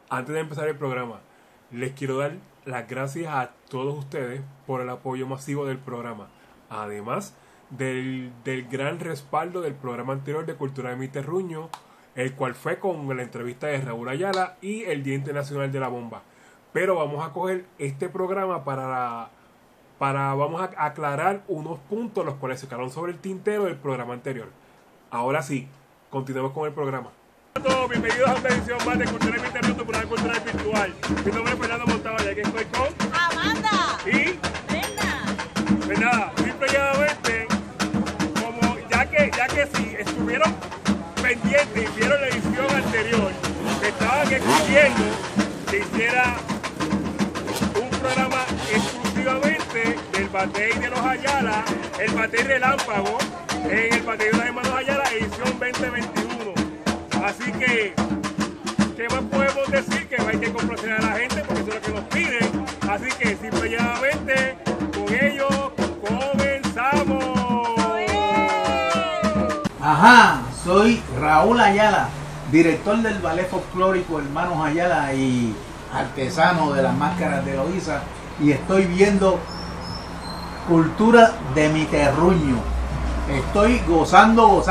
Antes de empezar el programa, les quiero dar las gracias a todos ustedes por el apoyo masivo del programa. Además del gran respaldo del programa anterior de Cultura de mi Terruño, el cual fue con la entrevista de Raúl Ayala y el Día Internacional de la Bomba. Pero vamos a coger este programa vamos a aclarar unos puntos los cuales se quedaron sobre el tintero del programa anterior. Ahora sí, continuemos con el programa. Hola a todos, bienvenidos a una edición más de Cultura de mi Terruño, tu programa cultural virtual. Mi nombre es Fernando Montalva y aquí estoy con Amanda y Brenda. pues nada, simple y llanamente, como ya que si estuvieron pendientes y vieron la edición anterior, estaban exigiendo que hiciera un programa exclusivamente del batey de los Ayala, el batey relámpago, en el batey de los hermanos Ayala, edición 2021. Así que, ¿qué más podemos decir? Que hay que complacer a la gente porque eso es lo que nos piden. Así que, simple y llanamente, con ellos comenzamos. Ajá, soy Raúl Ayala, director del Ballet Folclórico Hermanos Ayala y artesano de las máscaras de Loíza, y estoy viendo Cultura de mi Terruño. Estoy gozando.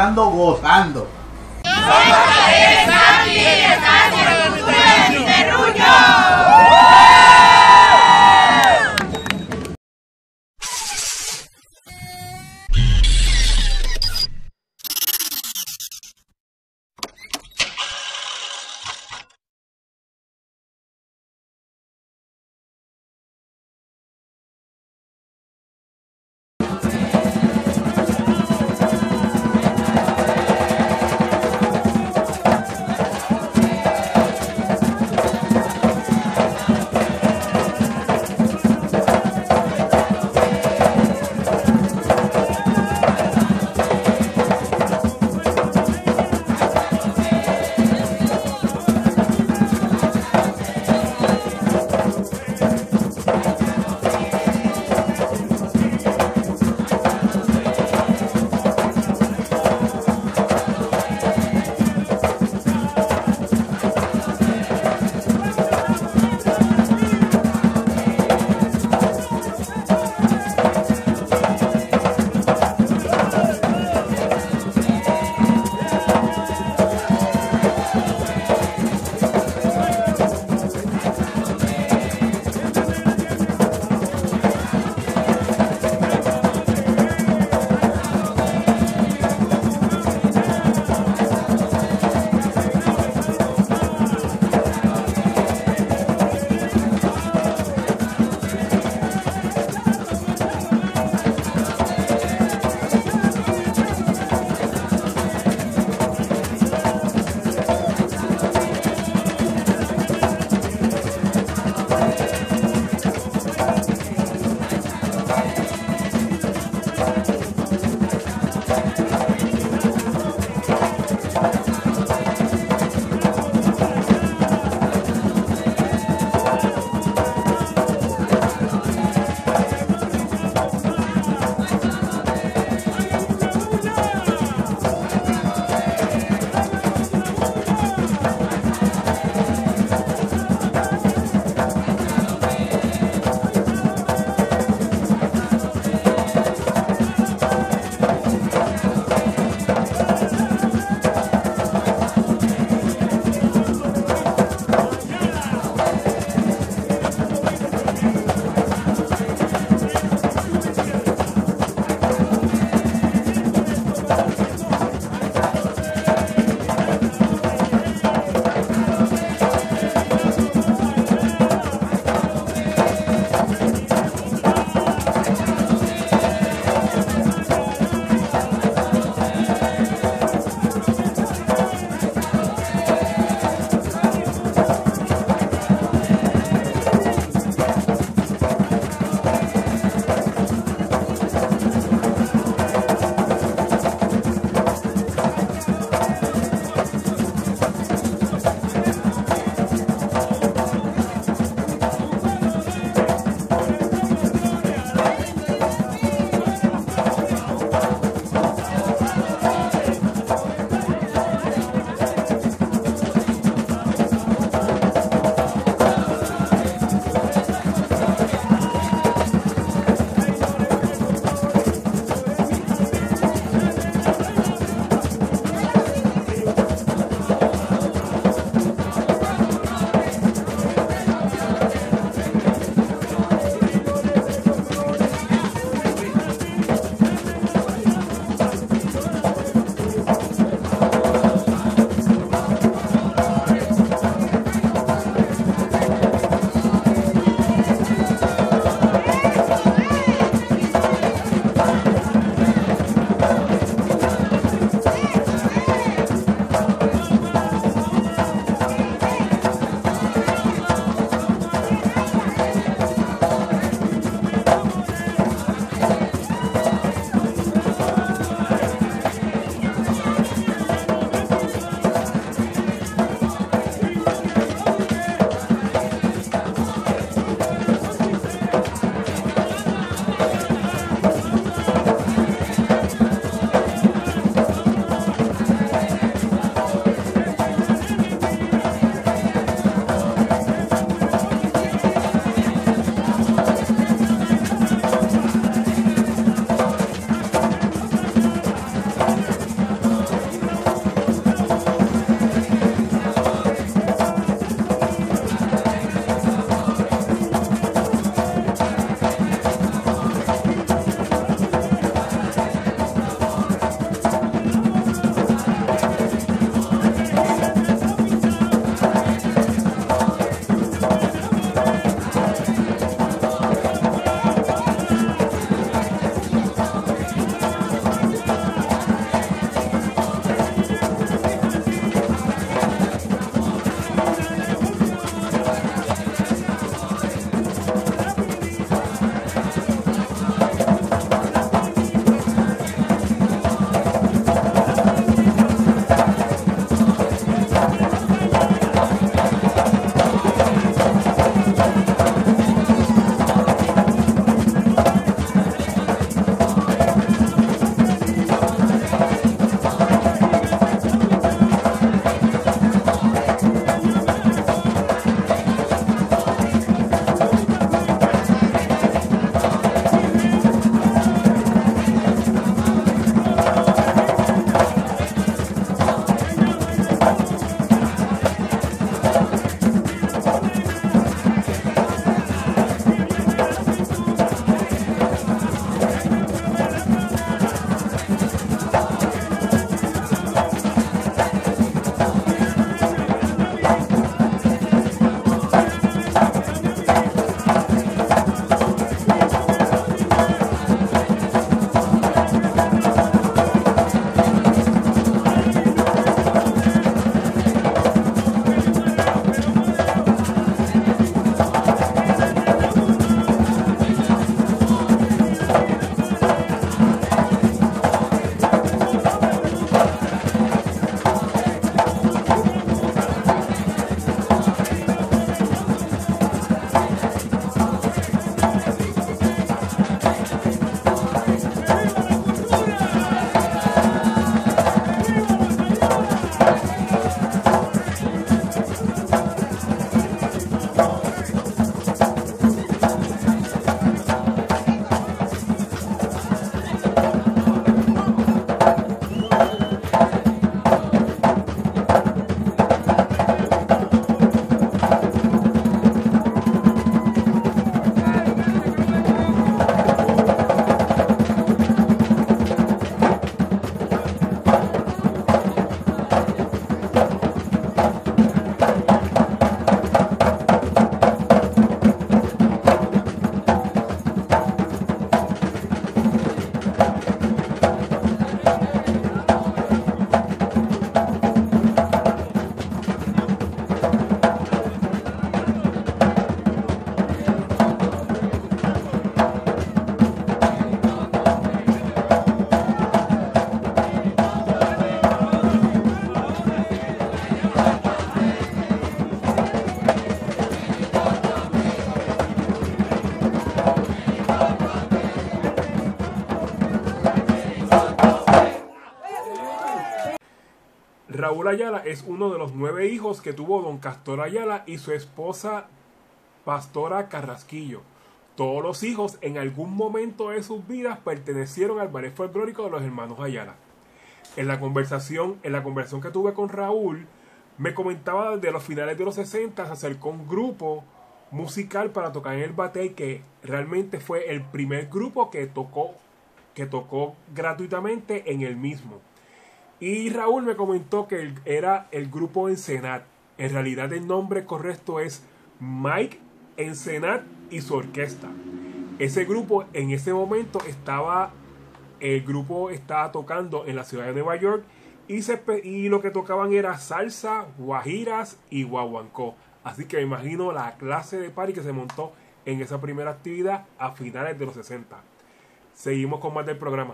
Raúl Ayala es uno de los 9 hijos que tuvo don Castor Ayala y su esposa Pastora Carrasquillo. Todos los hijos en algún momento de sus vidas pertenecieron al ballet folclórico de los hermanos Ayala. En la conversación que tuve con Raúl, me comentaba desde los finales de los 60 se acercó un grupo musical para tocar en el batey, que realmente fue el primer grupo que tocó gratuitamente en el mismo. Y Raúl me comentó que era el grupo Ensenat. En realidad el nombre correcto es Mike Ensenat y su orquesta. Ese grupo en ese momento el grupo estaba tocando en la ciudad de Nueva York y lo que tocaban era salsa, guajiras y guaguancó. Así que me imagino la clase de party que se montó en esa primera actividad a finales de los 60. Seguimos con más del programa.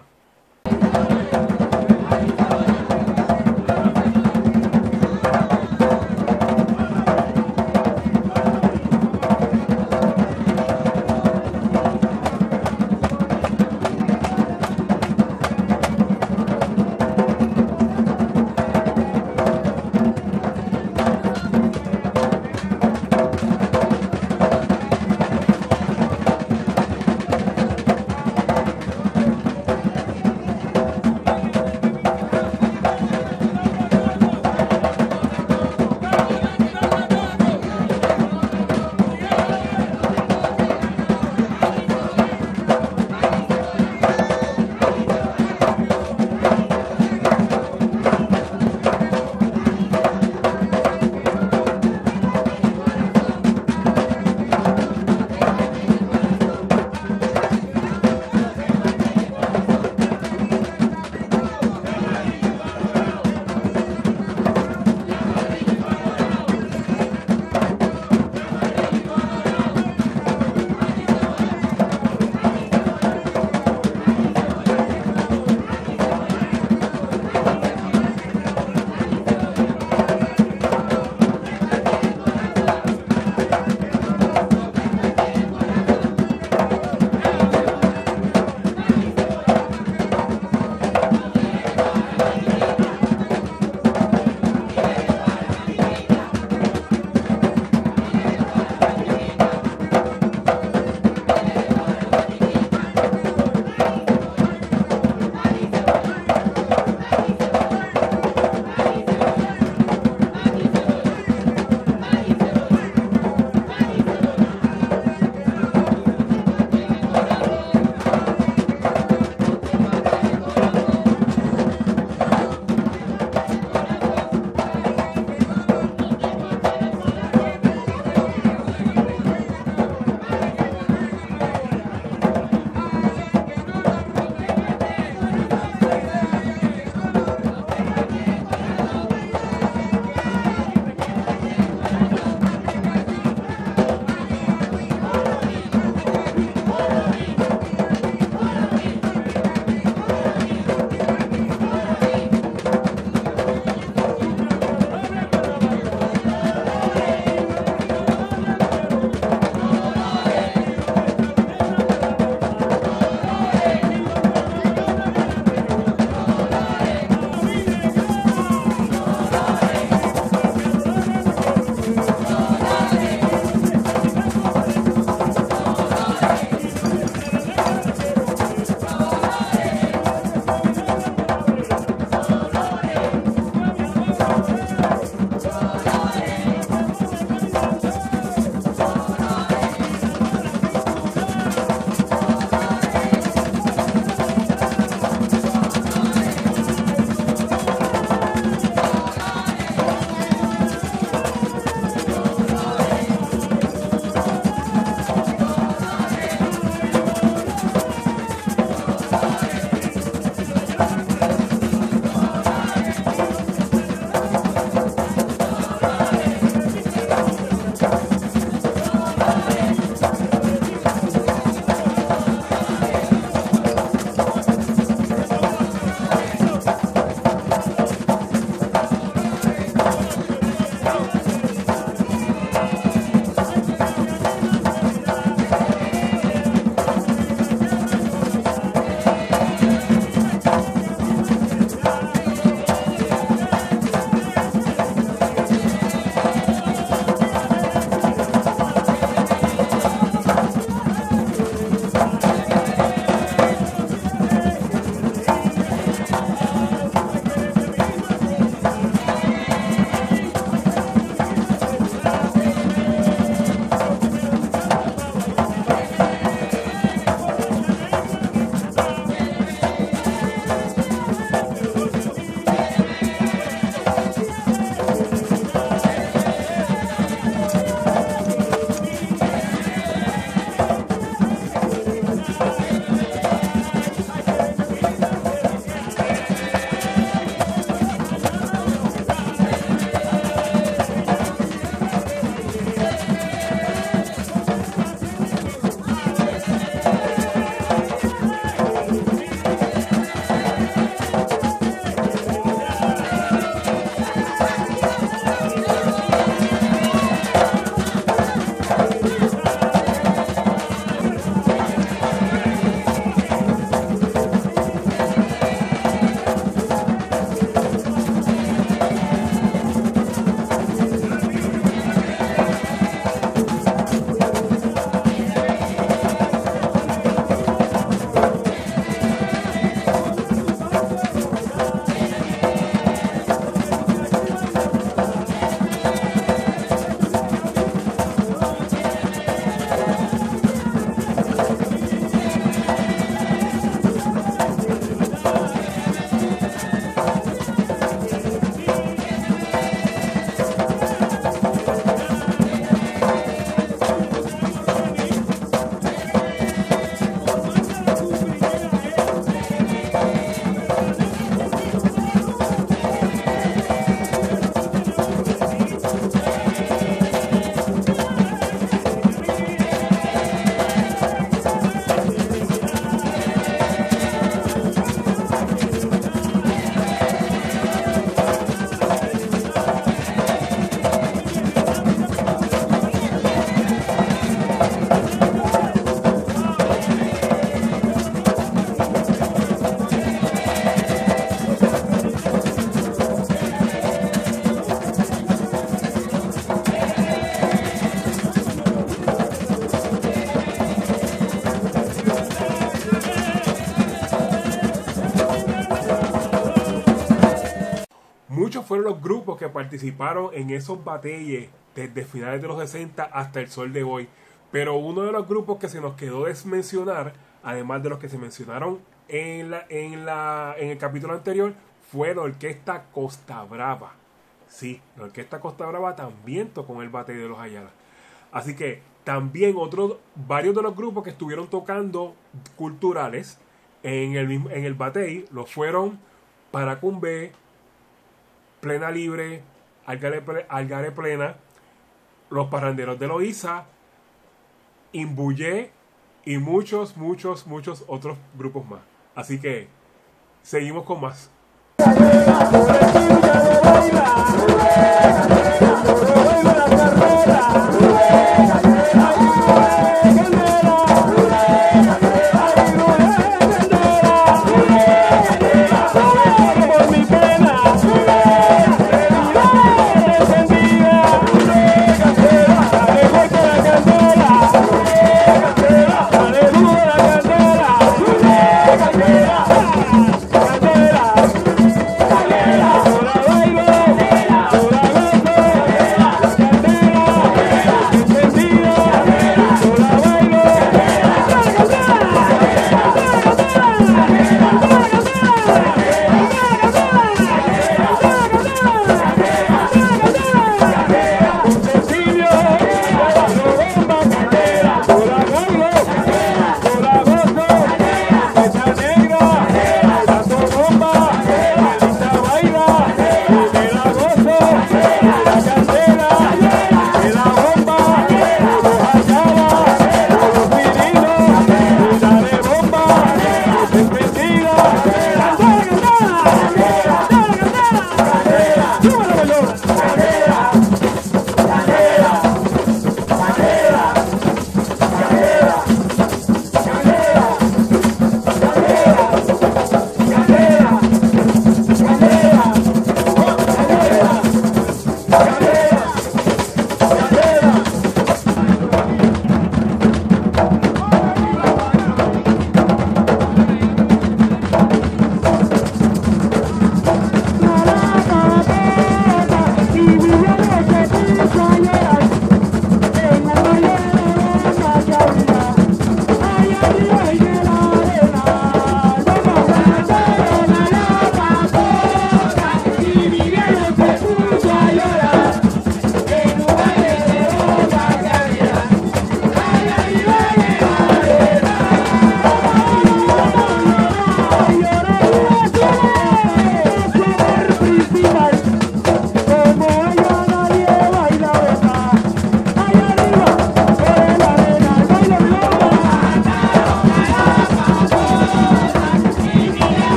muchos fueron los grupos que participaron en esos batalles desde finales de los 60 hasta el sol de hoy. Pero uno de los grupos que se nos quedó desmencionar, además de los que se mencionaron en el capítulo anterior, fue la orquesta Costa Brava. Sí, la orquesta Costa Brava también tocó en el batey de los Ayala. Así que también varios de los grupos que estuvieron tocando culturales en el batey lo fueron Paracumbé, Plena Libre, Algaré Plena, Los Parranderos de Loíza, Imbuyé y muchos otros grupos más. Así que seguimos con más.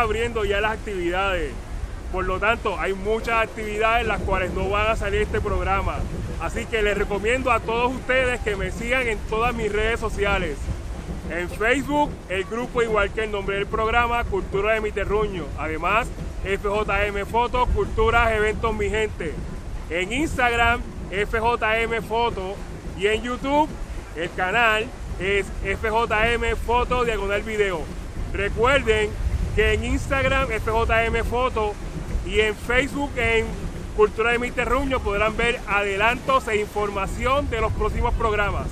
abriendo ya las actividades. Por lo tanto, hay muchas actividades las cuales no van a salir este programa. Así que les recomiendo a todos ustedes que me sigan en todas mis redes sociales. En Facebook, el grupo igual que el nombre del programa, Cultura de mi Terruño. Además, FJM Foto, Culturas, Eventos, mi gente. En Instagram, FJM Foto. Y en YouTube, el canal es FJM Foto / video. Recuerden que en Instagram, FJM Foto. Y en Facebook, en Cultura de mi Terruño, podrán ver adelantos e información de los próximos programas.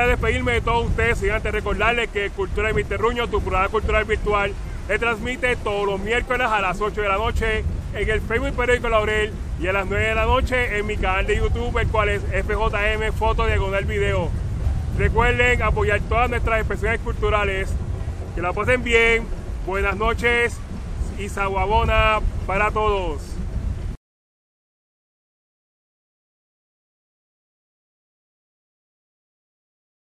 despedirme de todos ustedes, sin antes recordarles que Cultura de mi Terruño, tu programa cultural virtual, se transmite todos los miércoles a las 8 de la noche en el Facebook Periódico Laurel y a las 9 de la noche en mi canal de YouTube, el cual es FJM Foto Diagonal Video. Recuerden apoyar todas nuestras expresiones culturales. Que la pasen bien, buenas noches y Saguabona para todos.